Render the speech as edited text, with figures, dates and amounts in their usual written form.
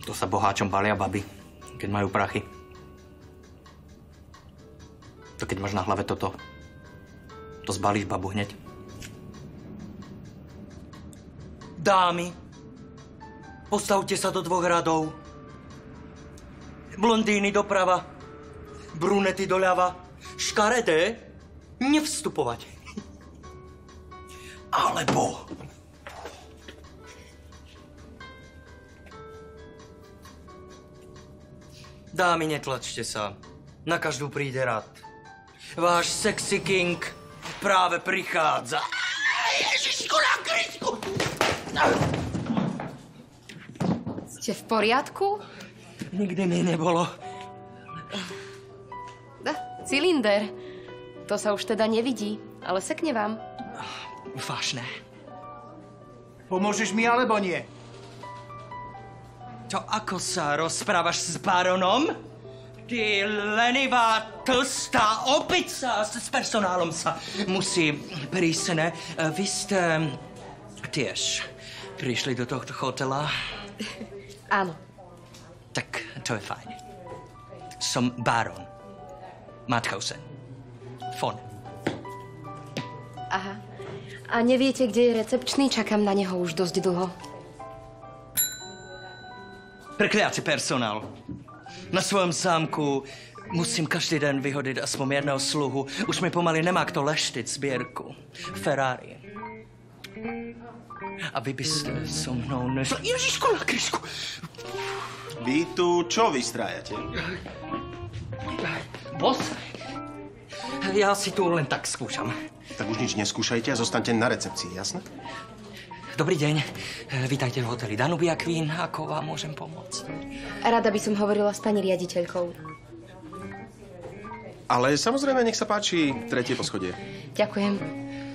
To sa boháčom balia baby, keď majú prachy. To keď máš na hlave toto, to zbalíš babu hneď. Dámy, postavte sa do 2 radov. Blondíny doprava, brunety doľava, škaredé nevstupovať. Alebo... Dámy, netlačte sa. Na každú príde rad. Váš sexy king práve prichádza. Ježišku na Kristku! Ste v poriadku? Nikdy mi nebolo. Cylinder. To sa už teda nevidí, ale sekne vám. Vážne. Pomôžeš mi alebo nie? To ako sa rozprávaš s baronom? Ty lenivá, tlstá opica, s personálom sa musí prísť, ne? Vy ste tiež prišli do tohto hotela? Áno. Tak to je fajn. Som baron Mauthausen. Von. Aha. A neviete, kde je recepčný? Čakám na neho už dosť dlho. Prekliaci personál. Na svojom zámku musím každý den vyhodit aspoň jedného sluhu. Už mi pomaly nemá kto leštit sbírku. Ferrari. A vy byste so mnou nešli... Ježišku na Kristku! Vy tu čo vystrájate? Boss? Ja si tu len tak skúšam. Tak už nič neskúšajte a zostaňte na recepcii, jasné? Dobrý deň. Vítajte v hoteli Danubia Queen. Ako vám môžem pomôcť? Rada by som hovorila s pani riaditeľkou. Ale samozrejme, nech sa páči, 3. poschodie. Ďakujem.